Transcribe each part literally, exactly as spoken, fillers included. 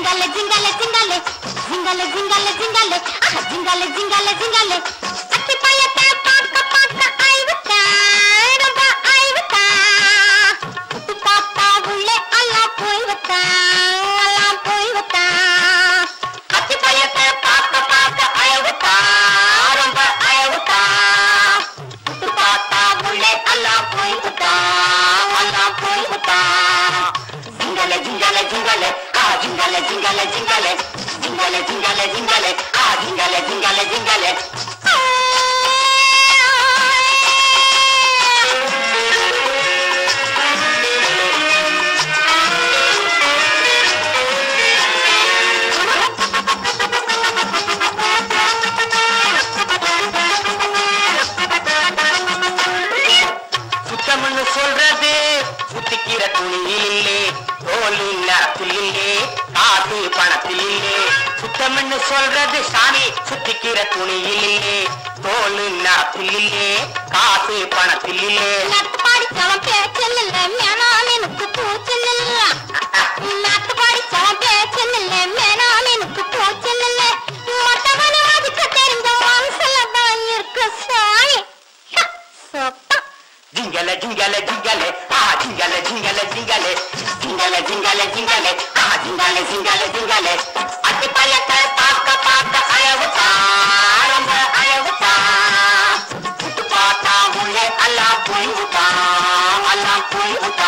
జింగలే జింగలే జింగలే జింగలే జింగలే జింగలే ఆహా జింగలే జింగలే జింగలే అట్టి పయతే పాక పాక ఐవతా ரொம்ப ஐவதா புட்டு பாப்பா உள்ளே அல்லா போய்வதா அல்லா போய்வதா அட்டி பயతే பாக்க பாக்க ஐவதா ரொம்ப ஐவதா புட்டு பாப்பா உள்ளே அல்லா போய்வதா அல்லா போய்வதா జింగలే జింగలే జింగలే ఆ జింగలే జింగలే జింగలే జింగలే జింగలే జింగలే ఆ జింగలే జింగలే జింగలే சுத்தம்னு சொல்றது சுத்திக்கிற துணியிலே தோலில்ல புள்ளிலே காசு பணத்திலே சுத்தம்னு சொல்றது சாமி சுத்திக்கிற துணியிலே தோலில்ல புள்ளிலே காசு பணத்திலே நட்பாடி சவம் பேச்சல்ல மேனான் எனக்கு பூச்சல்ல நட்பாடி சவம் பேச்சல்ல மேனான் எனக்கு பூச்சல்ல மத்தவன அதுக்க தெரிஞ்ச மனசுல தான் இருக்கு சாமி சப்பா జింగలే జింగలే జింగలే ఆ జింగలే జింగలే జింగలే జింగలే జింగలే జింగలే ఆ జింగలే జింగలే జింగలే అట్టి పయతే పాక పాక అయవతా ரொம்ப అయవతా పుట్టు పాట உள்ளே அல்லா போய்வதா அல்லா போய்வதா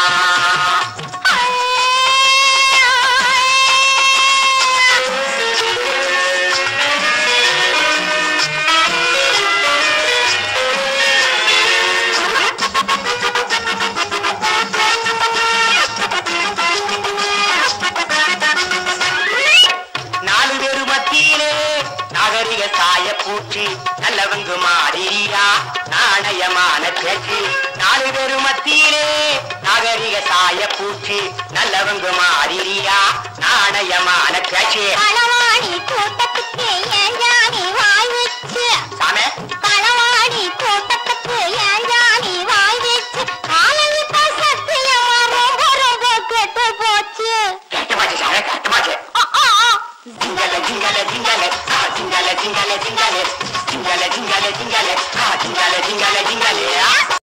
நாகரிக சாய பூச்சி நல்லவங்க மாதிரியா நாணயமான பேச்சு நாலு பேரு மத்தியிலே நாகரிக சாய பூச்சி நல்லவங்க மாதிரியா நாணயமான பேச்சு களவாணி கூட்டத்துக்கு ஏன் ஜானி வாய் வச்சு சாமே களவாணி கூட்டத்துக்கு ஏன் ஜானி வாய் வச்சு காலனி சத்தியமா ரொம்ப ரொம்ப கெட்டு போச்சு கெட்டு போச்சு சாமே கெட்டு போச்சு జింగలే జింగలే జింగలే ఆ జింగలే జింగలే జింగలే జింగలే జింగలే జింగలే ఆ జింగలే జింగలే జింగలే